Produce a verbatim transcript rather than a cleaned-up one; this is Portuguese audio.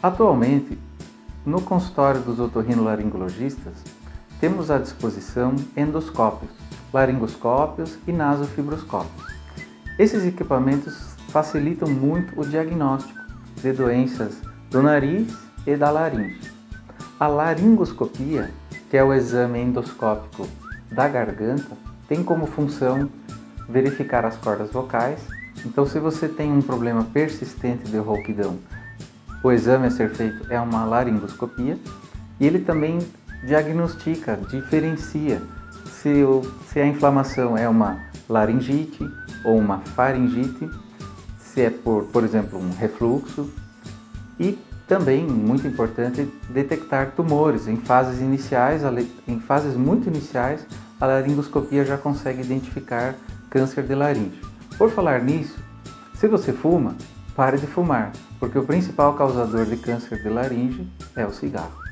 Atualmente, no consultório dos otorrinolaringologistas, temos à disposição endoscópios, laringoscópios e nasofibroscópios. Esses equipamentos facilitam muito o diagnóstico de doenças do nariz e da laringe. A laringoscopia, que é o exame endoscópico da garganta, tem como função verificar as cordas vocais. Então, se você tem um problema persistente de rouquidão, o exame a ser feito é uma laringoscopia, e ele também diagnostica, diferencia se, o, se a inflamação é uma laringite ou uma faringite, se é por, por exemplo, um refluxo, e também, muito importante, detectar tumores em fases iniciais, em fases muito iniciais, a laringoscopia já consegue identificar câncer de laringe. Por falar nisso, se você fuma, pare de fumar, porque o principal causador de câncer de laringe é o cigarro.